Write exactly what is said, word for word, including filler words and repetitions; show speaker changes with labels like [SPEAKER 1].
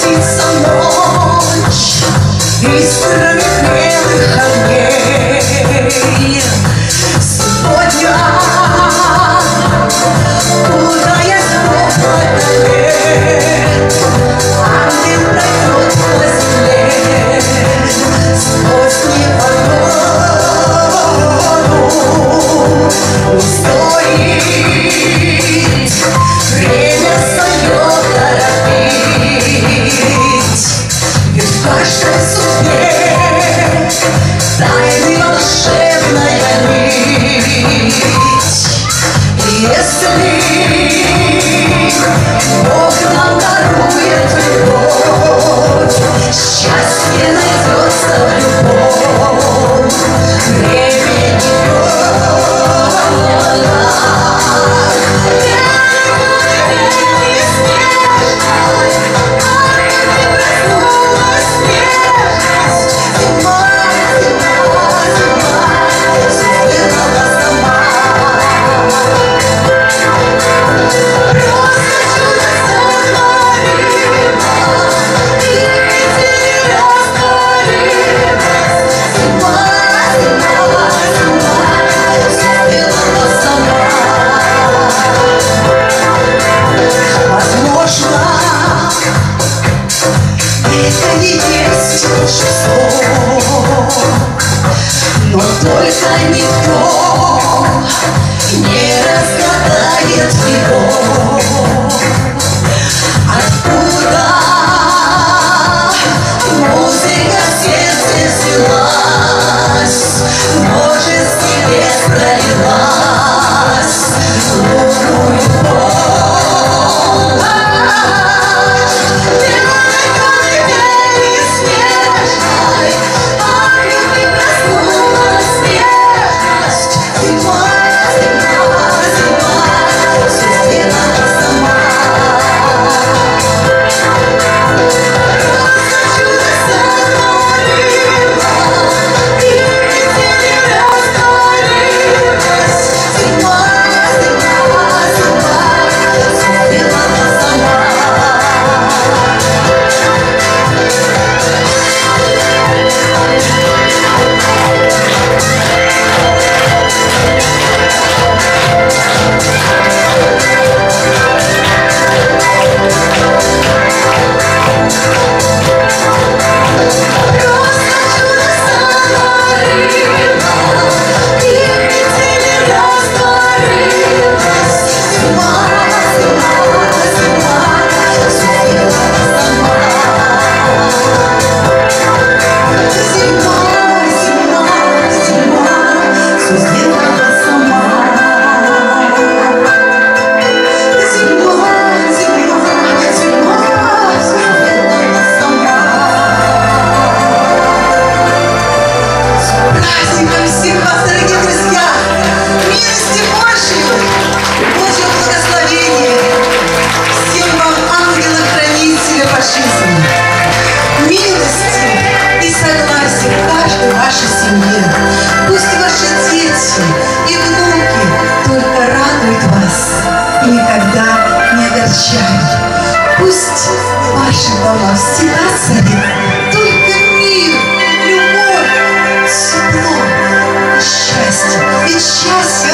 [SPEAKER 1] снится ночь искрами белых огней. Сегодня, кутаясь в теплой дале, ангел пройдет сквозь лес, сквозь непогоду. Не стоит время свое торопить, ведь в каждой судьбе тайны волшебная нить. И если Бог нам дарует любовь, счастье найдется в любом времени. Но только никто не разгадает его. Откуда музыка в сердце взялась, может, с небес пролилась лунную любовь. Белой колыбели снежной от любви проснулась нежность. Зима, зима, зима, все сделала сама. Просто чудо сотворила, и метели растворилась. Зима, зима, зима, все сделала сама. Просто чудо сотворила, и метели растворилась. Зима, зима, зима, все сделала сама. Зима, зима, зима, все сделала сама. Зима, зима, зима, все сделала сама. С праздником всех вас, дорогие друзья! Милости Божьей, Божьего благословения! Всем вам, ангела-хранителя по жизни! Милости и согласия в каждой вашей семье! Пусть ваши дети и внуки только радуют вас и никогда не огорчают. Пусть в ваших домах всегда царит только мир, любовь, тепло и счастье. Ведь счастье